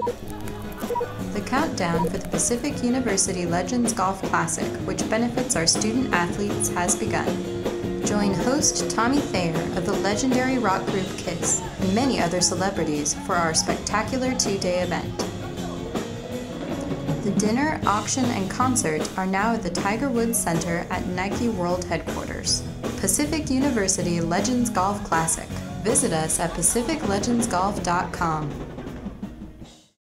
The countdown for the Pacific University Legends Golf Classic, which benefits our student athletes, has begun. Join host Tommy Thayer of the legendary rock group Kiss and many other celebrities for our spectacular two-day event. The dinner, auction, and concert are now at the Tiger Woods Center at Nike World Headquarters. Pacific University Legends Golf Classic. Visit us at pacificlegendsgolf.com.